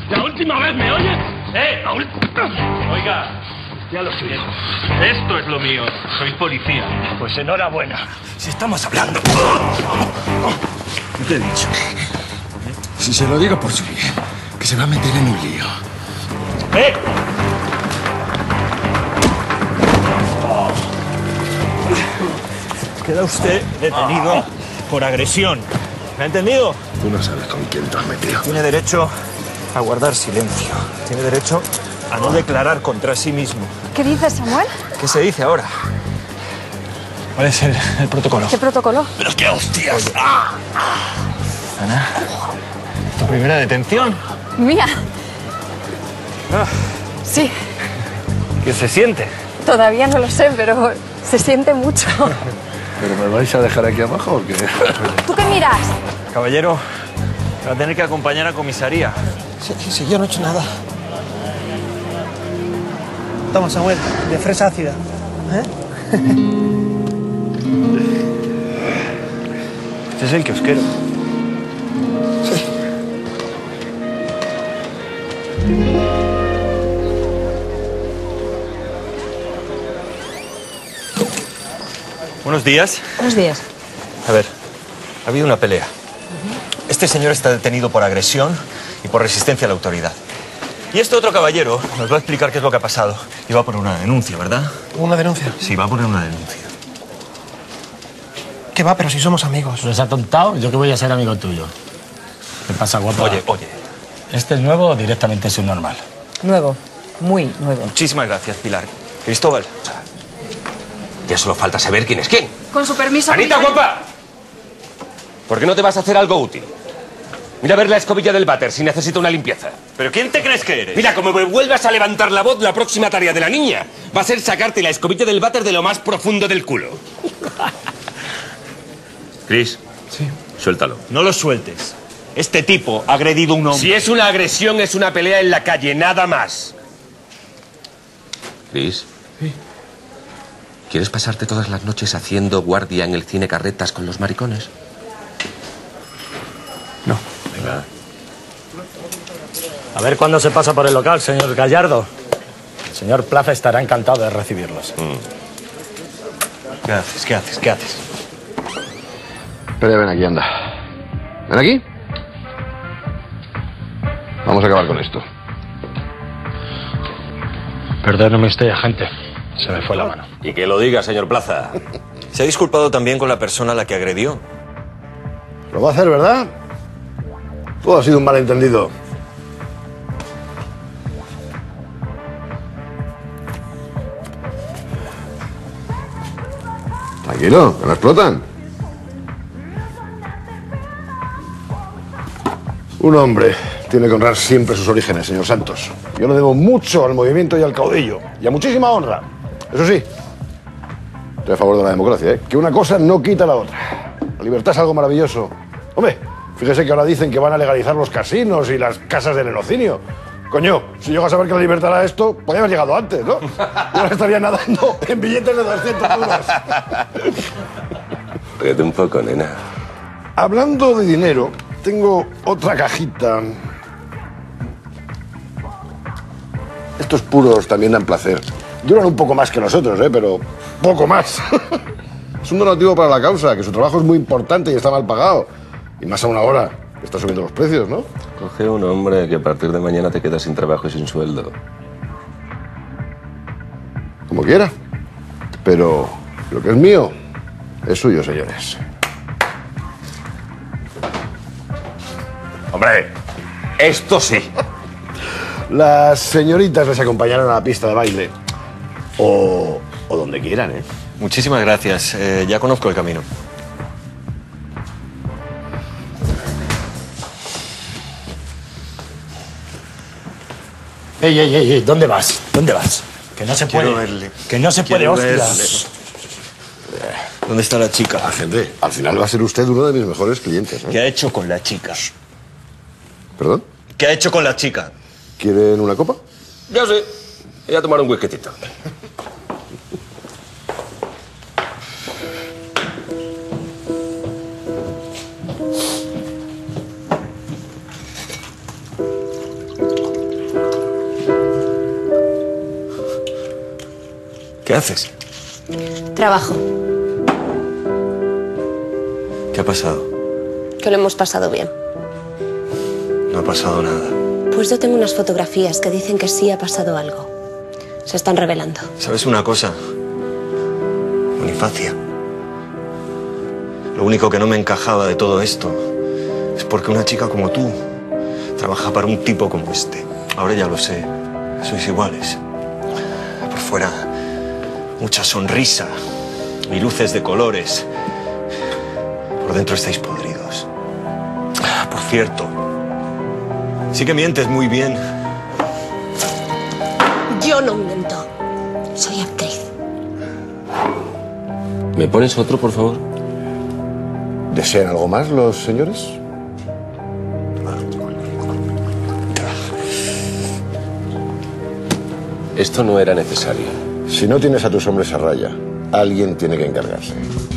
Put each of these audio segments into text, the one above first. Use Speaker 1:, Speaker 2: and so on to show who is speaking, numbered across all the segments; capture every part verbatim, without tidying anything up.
Speaker 1: La última vez, ¿me oyes?
Speaker 2: ¡Eh!
Speaker 1: La última...
Speaker 2: Oiga.
Speaker 1: Ya lo sé.
Speaker 2: Esto es lo mío. Soy policía.
Speaker 1: Pues enhorabuena. Si estamos hablando... ¿Qué te he dicho?
Speaker 3: Si se lo digo por su bien, que se va a meter en un lío.
Speaker 1: ¡Eh! Queda usted detenido por agresión. ¿Me ha entendido?
Speaker 3: Tú no sabes con quién te has metido.
Speaker 1: Tiene derecho a guardar silencio. Tiene derecho a no declarar contra sí mismo.
Speaker 4: ¿Qué dices, Samuel?
Speaker 1: ¿Qué se dice ahora? ¿Cuál es el, el protocolo?
Speaker 4: ¿Qué protocolo?
Speaker 1: ¡Pero qué hostias! ¡Ah! Ana, ¿tu primera detención?
Speaker 4: ¿Mía?
Speaker 1: Ah,
Speaker 4: Sí,
Speaker 1: ¿qué se siente?
Speaker 4: todavía no lo sé, pero se siente mucho.
Speaker 3: ¿Pero me vais a dejar aquí abajo o qué?
Speaker 4: ¿Tú qué miras?
Speaker 1: Caballero, me va a tener que acompañar a comisaría.
Speaker 5: Sí, sí, sí, yo no he hecho nada. Toma, Samuel, de fresa ácida. ¿Eh?
Speaker 1: Este es el kiosquero.
Speaker 5: Sí.
Speaker 1: Buenos días.
Speaker 6: Buenos días.
Speaker 1: A ver, ha habido una pelea. Este señor está detenido por agresión y por resistencia a la autoridad. Y este otro caballero nos va a explicar qué es lo que ha pasado. Y va a poner una denuncia, ¿verdad?
Speaker 5: ¿Una denuncia?
Speaker 1: Sí, va a poner una denuncia.
Speaker 5: ¿Qué va? Pero si somos amigos.
Speaker 7: ¿Los has tontado? ¿Yo que voy a ser amigo tuyo? ¿Qué pasa, guapo?
Speaker 1: Oye, oye.
Speaker 7: ¿Este es nuevo o directamente es un normal?
Speaker 6: Nuevo. Muy nuevo.
Speaker 1: Muchísimas gracias, Pilar. Cristóbal.
Speaker 8: Ya solo falta saber quién es quién.
Speaker 4: Con su permiso...
Speaker 8: ¡Anita, guapa! ¿Por qué no te vas a hacer algo útil? Mira a ver la escobilla del váter si necesita una limpieza.
Speaker 1: ¿Pero quién te crees que eres?
Speaker 8: Mira, como me vuelvas a levantar la voz, la próxima tarea de la niña va a ser sacarte la escobilla del váter de lo más profundo del culo.
Speaker 1: Chris.
Speaker 8: Sí. Suéltalo.
Speaker 1: No lo sueltes. Este tipo ha agredido a un hombre.
Speaker 8: Si es una agresión, es una pelea en la calle, nada más.
Speaker 9: Chris. Sí. ¿Quieres pasarte todas las noches haciendo guardia en el cine Carretas con los maricones?
Speaker 7: No.
Speaker 9: Venga.
Speaker 7: A ver cuándo se pasa por el local, señor Gallardo. El señor Plaza estará encantado de recibirlos.
Speaker 1: Mm. ¿Qué haces? ¿Qué haces? ¿Qué haces?
Speaker 3: Espera, ven aquí, anda. Ven aquí. Vamos a acabar con esto.
Speaker 7: Perdóneme usted, agente. Se me fue la mano.
Speaker 8: Y que lo diga, señor Plaza.
Speaker 1: ¿Se ha disculpado también con la persona a la que agredió?
Speaker 3: Lo va a hacer, ¿verdad? Todo ha sido un malentendido. Tranquilo, que no explotan. Un hombre tiene que honrar siempre sus orígenes, señor Santos. Yo le debo mucho al movimiento y al caudillo. Y a muchísima honra. Eso sí, estoy a favor de la democracia, ¿eh? Que una cosa no quita la otra. La libertad es algo maravilloso. Hombre, fíjese que ahora dicen que van a legalizar los casinos y las casas de lenocinio. Coño, si llego a saber que la libertad era esto, podría haber llegado antes, ¿no? Yo ahora estaría nadando en billetes de doscientos euros.
Speaker 9: Ríete un poco, nena.
Speaker 3: Hablando de dinero, tengo otra cajita. Estos puros también dan placer. Duran un poco más que nosotros, ¿eh? Pero poco más. Es un donativo para la causa, que su trabajo es muy importante y está mal pagado. Y más aún ahora, que está subiendo los precios, ¿no?
Speaker 9: Coge un hombre que a partir de mañana te quedas sin trabajo y sin sueldo.
Speaker 3: Como quiera. Pero lo que es mío es suyo, señores.
Speaker 8: Hombre, esto sí.
Speaker 3: Las señoritas les acompañarán a la pista de baile. O, o donde quieran, ¿eh?
Speaker 1: Muchísimas gracias. Eh, ya conozco el camino.
Speaker 7: Ey, ey, ey, ey, ¿dónde vas? ¿Dónde vas? Que no se
Speaker 1: Quiero
Speaker 7: puede.
Speaker 1: verle.
Speaker 7: Que no se puede,
Speaker 1: Quiero
Speaker 7: hostias.
Speaker 1: verle. ¿Dónde está la chica?
Speaker 3: Agente, al final va a ser usted uno de mis mejores clientes, ¿eh?
Speaker 1: ¿Qué ha hecho con la chica?
Speaker 3: ¿Perdón?
Speaker 1: ¿Qué ha hecho con la chica?
Speaker 3: ¿Quieren una copa?
Speaker 8: Yo sí. Voy a tomar un whiskycito.
Speaker 1: ¿Qué haces?
Speaker 10: Trabajo.
Speaker 1: ¿Qué ha pasado?
Speaker 10: Que lo hemos pasado bien.
Speaker 1: No ha pasado nada.
Speaker 10: Pues yo tengo unas fotografías que dicen que sí ha pasado algo. Se están revelando.
Speaker 1: ¿Sabes una cosa? Bonifacia. Lo único que no me encajaba de todo esto es porque una chica como tú trabaja para un tipo como este. Ahora ya lo sé. Sois iguales. Por fuera, mucha sonrisa y luces de colores. Por dentro estáis podridos. Por cierto, sí que mientes muy bien.
Speaker 10: Yo no miento. Soy actriz.
Speaker 9: ¿Me pones otro, por favor?
Speaker 3: ¿Desean algo más los señores?
Speaker 9: Esto no era necesario.
Speaker 3: Si no tienes a tus hombres a raya, alguien tiene que encargarse.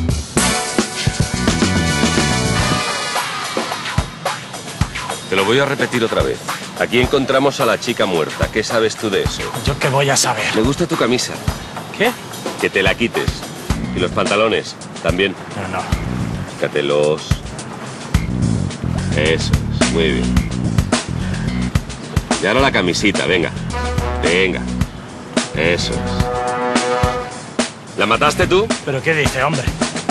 Speaker 9: Te lo voy a repetir otra vez. Aquí encontramos a la chica muerta. ¿Qué sabes tú de eso?
Speaker 7: ¿Yo qué voy a saber?
Speaker 9: Me gusta tu camisa.
Speaker 7: ¿Qué?
Speaker 9: Que te la quites. Y los pantalones también.
Speaker 7: No, no.
Speaker 9: Quítatelos. Eso es. Muy bien. Y ahora la camisita, venga. Venga. Eso es. ¿La mataste tú?
Speaker 7: ¿Pero qué dice, hombre?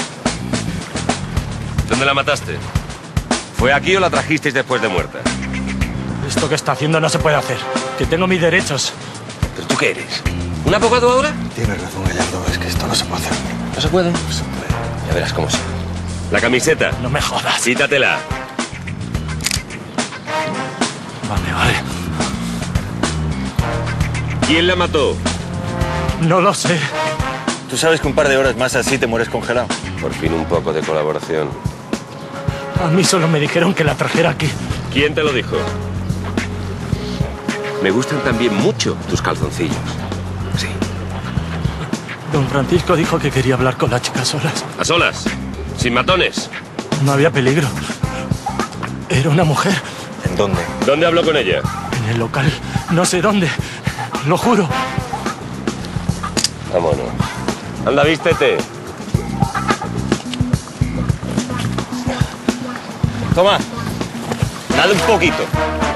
Speaker 9: ¿Dónde la mataste? ¿Fue aquí o la trajisteis después de muerta?
Speaker 7: Esto que está haciendo no se puede hacer. Que tengo mis derechos.
Speaker 9: ¿Pero tú qué eres? ¿Un abogado ahora?
Speaker 1: Tienes razón, Gallardo. Es que esto no se puede hacer.
Speaker 9: ¿No se puede? No se puede. Ya verás cómo se. La camiseta.
Speaker 7: No me jodas.
Speaker 9: Quítatela.
Speaker 7: Vale, vale.
Speaker 9: ¿Quién la mató?
Speaker 7: No lo sé.
Speaker 1: Tú sabes que un par de horas más así te mueres congelado.
Speaker 9: Por fin un poco de colaboración.
Speaker 7: A mí solo me dijeron que la trajera aquí.
Speaker 9: ¿Quién te lo dijo? Me gustan también mucho tus calzoncillos. Sí.
Speaker 7: Don Francisco dijo que quería hablar con la chica a solas.
Speaker 9: ¿A solas? ¿Sin matones?
Speaker 7: No había peligro. Era una mujer.
Speaker 1: ¿En dónde?
Speaker 9: ¿Dónde habló con ella?
Speaker 7: En el local. No sé dónde. Lo juro.
Speaker 9: Vámonos. Anda, vístete.
Speaker 1: Toma. Dale un poquito.